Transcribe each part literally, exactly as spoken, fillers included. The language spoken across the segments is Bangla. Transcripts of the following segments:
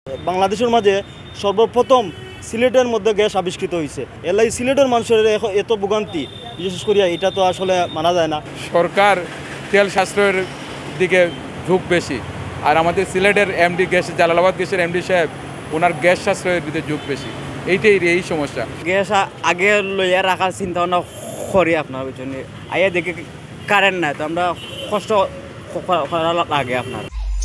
বাংলাদেশের মাঝে সর্বপ্রথম সিলেটের মধ্যে গ্যাস আবিষ্কৃত হয়েছে। এলাই সিলেটের মানুষের এত ভোগান্তি, বিশেষ করিয়া এটা তো আসলে মানা যায় না। সরকার তেল সাশ্রয়ের দিকে ঝুঁক বেশি, আর আমাদের সিলেটের এমডি গ্যাস জালালাবাদ গ্যাসের এমডি সাহেব ওনার গ্যাস সাশ্রয়ের দিকে ঝুঁক বেশি। এইটাই এই সমস্যা। গ্যাস আগে লইয়া রাখার চিন্তা ভাবনা করি আপনার জন্য, আইয়া দেখে কারেন্ট নাই তো আমরা কষ্ট লাগে আপনার।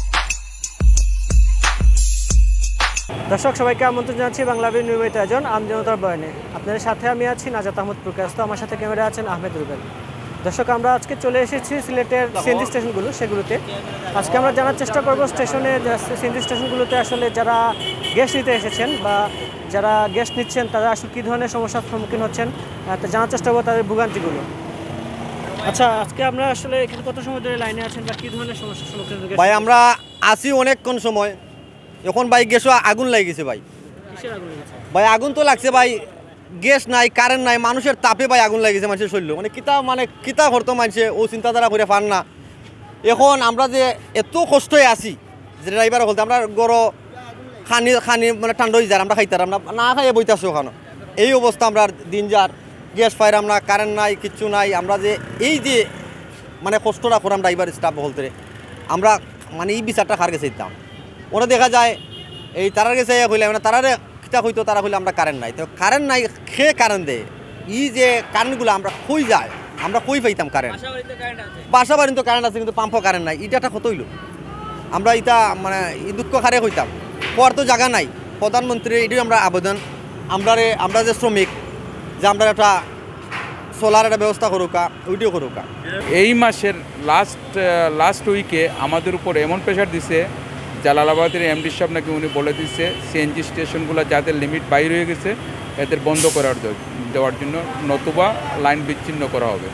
দর্শক সবাইকে আমন্ত্রণ জানাচ্ছি বাংলাভিউ নিয়মিত আয়োজন আমজনতার বয়ানে। আপনাদের সাথে আমি আছি নাজাত আহমদ প্রকাশ, তো আমার সাথে ক্যামেরা আছেন আহমেদ রুবেল। দর্শক আমরা আজকে চলে এসেছি সিলেটের সিএনজি স্টেশনগুলো, সেগুলোতে আজকে আমরা জানার চেষ্টা করব স্টেশনে সিএনজি স্টেশনগুলোতে আসলে যারা গ্যাস নিতে এসেছেন বা যারা গ্যাস নিচ্ছেন তারা আসলে কী ধরনের সমস্যার সম্মুখীন হচ্ছেন, তা জানার চেষ্টা করবো তাদের ভোগান্তিগুলো। আচ্ছা, আজকে আমরা আসলে এখানে কত সময় ধরে লাইনে আছেন বা কী ধরনের সমস্যার সম্মুখীন? ভাই আমরা আসি অনেকক্ষণ সময়, এখন ভাই গ্যাসও আগুন লাগে গেছে ভাই। কিসের আগুন লেগেছে ভাই? আগুন তো লাগছে ভাই, গ্যাস নাই, কারেন্ট নাই, মানুষের তাপে ভাই আগুন লাগিয়েছে মানুষের শরীর। মানে কিতা মানে কিতা করতো মানুষে ও চিন্তাধারা করে পান না। এখন আমরা যে এত কষ্টই আছি যে ড্রাইভার বলতে আমরা গরো খানি খানি মানে ঠান্ডা হয়ে যায়, আমরা খাইতার আমরা না খাইয়ে বইতেছি ওখানে। এই অবস্থা আমরা দিন যার, গ্যাস পাইর আমরা, কারেন্ট নাই, কিচ্ছু নাই। আমরা যে এই যে মানে কষ্টটা করাম ড্রাইভার স্টাফ বলতে, আমরা মানে এই বিচারটা খার গেছে দিতাম। ওরা দেখা যায় এই তারার গেছে হইলে মানে তারারে খিতা হইতো, তারা হইলে আমরা কারেন্ট নাই, তো কারেন্ট নাই খেয়ে কারেন্ট দেয়। ই যে কারেন্টগুলো আমরা কই যায়, আমরা কই পাইতাম কারেন্ট? বাসা বাড়ি তো কারেন্ট আছে কিন্তু পাম্পও কারেন্ট নাই। এটা একটা কত হইল আমরা এটা মানে এই দুঃখ খারে হইতাম। পর তো জায়গা নাই, প্রধানমন্ত্রী এটাই আমরা আবেদন, আমরা আমরা যে শ্রমিক যে আমরা একটা সোলার একটা ব্যবস্থা করুকা, ওইটিও করুকা। এই মাসের লাস্ট লাস্ট উইকে আমাদের উপর এমন প্রেশার দিছে, জালালাবাদের এমডি সাহেব নাকি উনি বলে দিচ্ছে সিএনজি স্টেশনগুলো যাদের লিমিট বাইরে হয়ে গেছে এদের বন্ধ করার দেওয়ার জন্য, নতুবা লাইন বিচ্ছিন্ন করা হবে।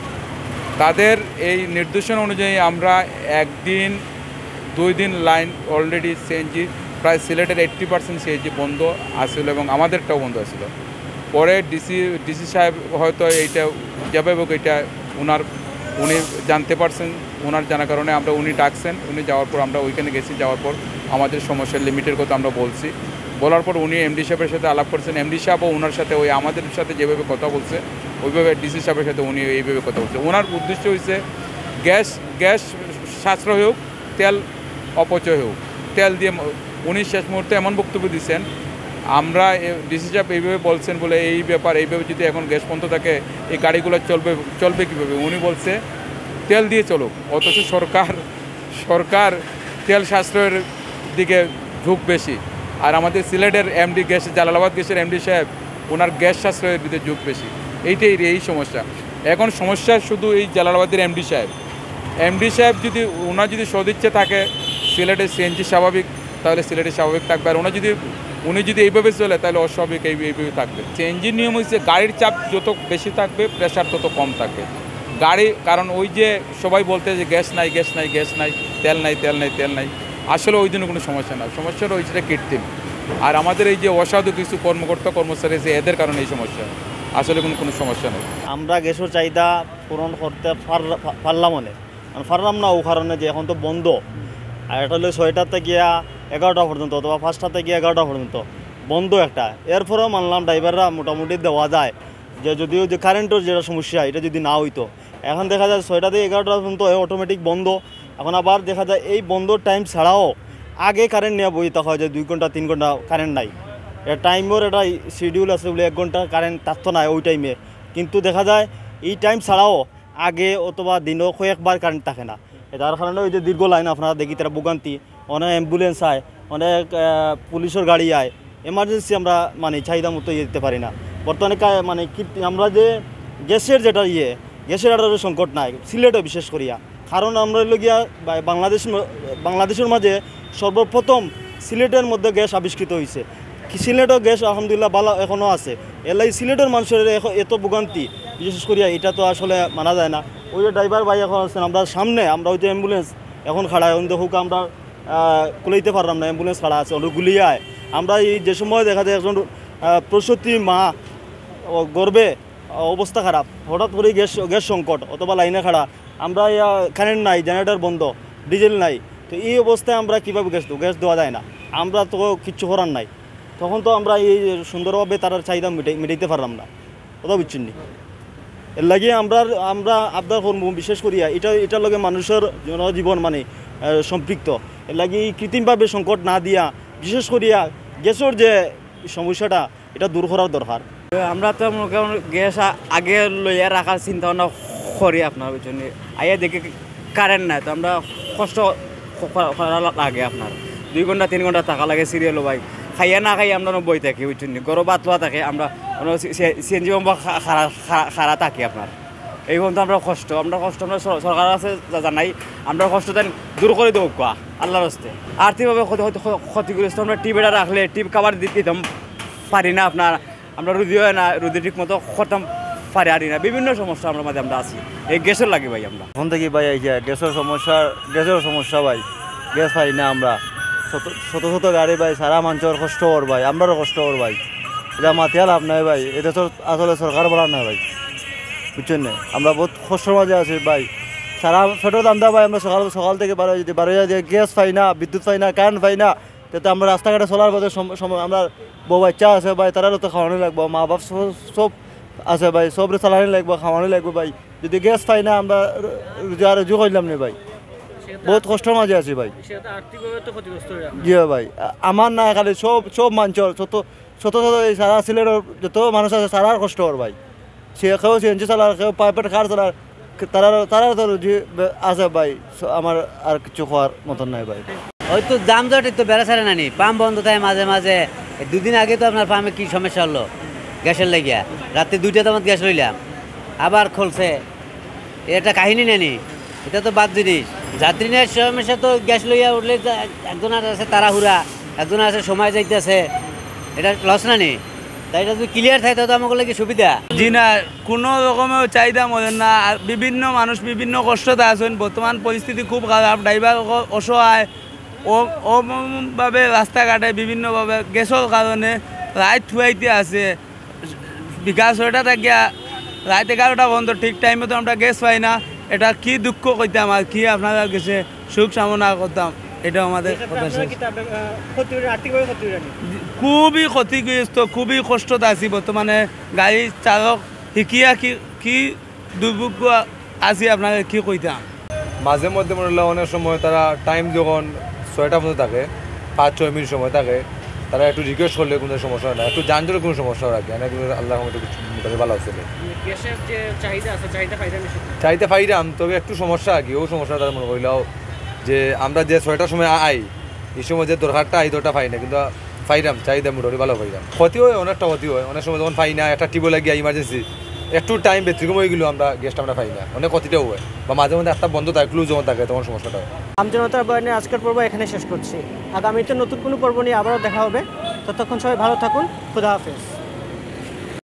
তাদের এই নির্দেশনা অনুযায়ী আমরা একদিন দুই দিন লাইন অলরেডি সিএনজি প্রায় সিলেটের এইট্টি পার্সেন্ট সিএনজি বন্ধ আসছিল এবং আমাদেরটাও বন্ধ আসছিল। পরে ডিসি ডিসি সাহেব হয়তো এইটা যাবে এবং এইটা ওনার উনি জানতে পারছেন, ওনার জানার কারণে আমরা উনি ডাকছেন। উনি যাওয়ার পর আমরা ওইখানে গেছি, যাওয়ার পর আমাদের সমস্যার লিমিটের কথা আমরা বলছি। বলার পর উনি এমডি সাহেবের সাথে আলাপ করছেন। এমডি সাহেবও ওনার সাথে ওই আমাদের সাথে যেভাবে কথা বলছে ওইভাবে ডিসি সাহেবের সাথে উনি এইভাবে কথা বলছে। ওনার উদ্দেশ্য হয়েছে গ্যাস গ্যাস সাশ্রয় হোক, তেল অপচয় হোক। তেল দিয়ে উনি শেষ মুহূর্তে এমন বক্তব্য দিচ্ছেন, আমরা ডিসি সাহেব এইভাবে বলছেন বলে এই ব্যাপার এইভাবে যদি এখন গ্যাস বন্ধ থাকে এই গাড়িগুলো চলবে চলবে কীভাবে? উনি বলছে তেল দিয়ে চলুক, অথচ সরকার সরকার তেল সাশ্রয়ের দিকে ঝুঁক বেশি, আর আমাদের সিলেটের এমডি গ্যাস জালালাবাদ গ্যাসের এমডি সাহেব ওনার গ্যাস সাশ্রয়ের দিকে ঝুঁক বেশি। এইটাই এই সমস্যা। এখন সমস্যা শুধু এই জালালাবাদের এমডি সাহেব এমডি সাহেব যদি ওনার যদি সদিচ্ছা থাকে সিলেটের সিএনজি স্বাভাবিক, তাহলে সিলেটে স্বাভাবিক থাকবে। আর ওনার যদি উনি যদি এইভাবে চলে তাহলে অস্বাভাবিক এই এইভাবে থাকবে। সিএনজির নিয়ম হচ্ছে গাড়ির চাপ যত বেশি থাকবে প্রেশার তত কম থাকবে গাড়ি। কারণ ওই যে সবাই বলতে যে গ্যাস নাই গ্যাস নাই গ্যাস নাই, তেল নাই তেল নাই তেল নাই, আসলে ওই জন্য কোনো সমস্যা না। সমস্যা রয়েছে কৃত্রিম। আর আমাদের এই যে অসাধু কিছু কর্মকর্তা কর্মচারী আছে এদের কারণে এই সমস্যা, আসলে কোনো কোনো সমস্যা নেই। আমরা গ্যাসের চাহিদা পূরণ করতে পারলাম অনেক পারলাম না ও কারণে যে এখন তো বন্ধ। আর এটা হলো ছয়টার থেকে এগারোটা পর্যন্ত অথবা পাঁচটা থেকে এগারোটা পর্যন্ত বন্ধ একটা। এরপরেও মানলাম ড্রাইভাররা মোটামুটি দেওয়া যায় যে যদিও যে কারেন্টের যেটা সমস্যা এটা যদি না হইতো। এখন দেখা যায় ছয়টা থেকে এগারোটা পর্যন্ত অটোমেটিক বন্ধ। এখন আবার দেখা যায় এই বন্ধর টাইম ছাড়াও আগে কারেন্ট নিয়ে বইতে হয় যে দুই ঘন্টা তিন ঘন্টা কারেন্ট নাই। এটা টাইমের একটা শিডিউল আছে বলে এক ঘন্টা কারেন্ট থাকতো না ওই টাইমে, কিন্তু দেখা যায় এই টাইম ছাড়াও আগে অথবা দিনও কয়েকবার কারেন্ট থাকে না। তার কারণে ওই যে দীর্ঘ লাইন আপনারা দেখি তারা ভোগান্তি, অনেক অ্যাম্বুলেন্স আয়, অনেক পুলিশের গাড়ি আয়, এমার্জেন্সি আমরা মানে চাহিদা মতো ইয়ে দিতে পারি না বর্তমানে। মানে আমরা যে গ্যাসের যেটা ইয়ে গ্যাসের একটা সংকট নাই সিলেটে বিশেষ করিয়া, কারণ আমরা গিয়া বাংলাদেশ বাংলাদেশের মাঝে সর্বপ্রথম সিলেটের মধ্যে গ্যাস আবিষ্কৃত হয়েছে। সিলেটও গ্যাস আলহামদুলিল্লাহ ভালো এখনও আছে। এলাই সিলেটের মানুষের এত ভোগান্তি, বিশেষ করিয়া এটা তো আসলে মানা যায় না। ওই যে ড্রাইভার ভাই এখন আছেন, আমরা সামনে আমরা ওই যে অ্যাম্বুলেন্স এখন খাড়া এখন দেখুক আমরা কুলাইতে পারলাম না, অ্যাম্বুলেন্স খাড়া আছে ওটা গুলিয়ায়। আমরা এই যে সময় দেখা যায় একজন প্রসূতি মা গর্বে অবস্থা খারাপ, হঠাৎ করে গ্যাস গ্যাস সংকট অথবা লাইনে খাড়া, আমরা কারেন্ট নাই, জেনারেটর বন্ধ, ডিজেল নাই, তো এই অবস্থায় আমরা কীভাবে গ্যাস দেবো? গ্যাস দেওয়া যায় না। আমরা তো কিচ্ছু করার নাই, তখন তো আমরা এই সুন্দরভাবে তার চাহিদা মিটাই মিটাইতে পারলাম না, কথা বুঝছেন নি। এর লাগিয়ে আমরা আমরা আবদার করবো বিশেষ করিয়া এটা এটার লগে মানুষের জনজীবন মানে সম্পৃক্ত। এর লাগে এই কৃত্রিমভাবে সংকট না দিয়া বিশেষ করিয়া গ্যাসের যে সমস্যাটা এটা দূর করার দরকার। আমরা তো গ্যাস আগে লইয়া রাখার চিন্তা ভাবনা করি আপনার পিছনে, আইয়া দেখে কারেন্ট নাই তো আমরা কষ্ট করা লাগে। আপনার দুই ঘন্টা তিন ঘন্টা থাকা লাগে সিরিয়ালও ভাই, খাইয়া না খাই আমরা বই থাকি বুঝছেন, গরম বাতলা থাকে, আমরা সিএনজি পাম্প খারা থাকি। আপনার এই পর্যন্ত আমরা কষ্ট আমরা কষ্ট আমরা সরকার আছে জানাই, আমরা কষ্ট দূর করে দেবো কোয়া আল্লাহর হস্তে। আর্থিকভাবে ক্ষতিগ্রস্ত আমরা টিভিটা রাখলে টিপ কাবার দিতাম পারি না। আপনার আমরা রুদি হয় না, রুদি ঠিক মতো করতাম পারি আরি না, বিভিন্ন সমস্যা আমরা মাঝে আমরা আছি, এই গ্যাসের লাগে ভাই। আমরা এখন থেকে ভাই এই যে গ্যাসের সমস্যা গ্যাসের সমস্যা ভাই, গ্যাস পাই না আমরা, শত শত শত গাড়ি ভাই, সারা মানুষের কষ্ট হর ভাই, আমরারও কষ্ট হর ভাই, এটা মাথিয়া লাভ নাই ভাই, এটা তো আসলে সরকার বলার না ভাই, বুঝছেন না। আমরা বহুত কষ্টর মাঝে আছি ভাই, সারা পেট্রোল দাম দা ভাই, আমরা সকাল সকাল থেকে বারো যদি বারো দিয়ে গ্যাস পাই না, বিদ্যুৎ পাই না, কারেন্ট পাই না, যাতে আমরা রাস্তাঘাটে চলার পথে সময় আমরা বউ বাচ্চা আছে ভাই, তারারও তো খাওয়ানো লাগবো, মা বাপ সব আছে ভাই, সবরে চালানি লাগবো, খাওয়ানো লাগবো ভাই। যদি গ্যাস পাই না আমরা রোজা রুজু করলাম না ভাই, বহুত কষ্টের মাঝে আছি ভাই। জি ভাই, আমার না খালি সব সব মানুষের ছোট ছোট ছোট এই সারা সিলেটের যত মানুষ আছে সারার কষ্ট হর ভাই, সে কেউ সিএনজি চালার, কেউ পাইপের খার চালার, তারা তারা তো রুজি আছে ভাই, আমার আর কিছু খাওয়ার মতন নাই ভাই। ওই তো দাম জট তো বেড়া ছাড়ে নানি, পাম্প বন্ধ থাকে মাঝে মাঝে। দুদিন আগে তো আপনার পাম্পে কি সমস্যা হলো গ্যাসের লাগিয়া, রাত্রে দুইটা তো গ্যাস লইলাম, আবার খুলছে, এটা কাহিনী নেনি, এটা তো বাদ জিনিস। যাত্রী নেওয়ার সমস্যা তো গ্যাস লইয়া উঠলে একজন আছে তাড়াহুড়া, একজন আছে সময় যাইতেছে, এটা লস না নি, তাই এটা যদি ক্লিয়ার থাকে তো আমাকে লাগে সুবিধা। জি না, কোনো রকমের চাহিদা মনে না, আর বিভিন্ন মানুষ বিভিন্ন কষ্টতে আছেন, বর্তমান পরিস্থিতি খুব খারাপ, ড্রাইভার অসহায়, ও ওভাবে রাস্তাঘাটে বিভিন্নভাবে গ্যাসের কারণে রাত থুয়াইতে আছে, বিকাশ ছয়টা থাকিয়া রাত এগারোটা পর্যন্ত ঠিক টাইমে তো আমরা গ্যাস পাই না। এটা কি দুঃখ করতাম আর কি আপনারা গেছে সুখ কামনা করতাম, এটা আমাদের খুবই ক্ষতিগ্রস্ত, খুবই কষ্টতে আছি বর্তমানে। গাড়ি চালক শিকিয়া কি কি দুর্ভোগ্য আছি আপনাকে কি কইতাম। মাঝে মধ্যে মনে হলো অনেক সময় তারা টাইম যখন ছয়টা পর্যন্ত থাকে, পাঁচ ছয় মিনিট সময় থাকে, তারা একটু রিকোয়েস্ট করলে কোনো সমস্যা হয় না, একটু যানজটের কোনো সমস্যা রাখে না, কিন্তু আল্লাহ আমাদের মোটামুটি ভালো হচ্ছে। চাইতে পাইরাম, তবে একটু সমস্যা আর কি, ও সমস্যা তারা মনে করলেও যে আমরা যে ছয়টার সময় আই, এই সময় যে দরকারটা আই দরটা পাই না, কিন্তু পাইরাম চাহিদা মোটামুটি ভালো পাইরাম। ক্ষতি হয়, অনেকটা ক্ষতি হয়, অনেক সময় যখন পাই না, একটা টিবো লাগিয়ে ইমার্জেন্সি একটু টাইম ব্যতিক্রম হয়ে গেলেও আমরা গ্যাসটা আমরা পাই না, অনেক ক্ষতিটাও হয়, বা মাঝে মধ্যে একটা বন্ধ থাকে, ক্লুজ যখন থাকে তখন সমস্যাটা হয়। আমজনতার বয়ানে আজকের পর্ব এখানে শেষ করছি, আগামীতে নতুন কোনো পর্ব নিয়ে আবারও দেখা হবে, ততক্ষণ সবাই ভালো থাকুন, খুদা হাফেজ।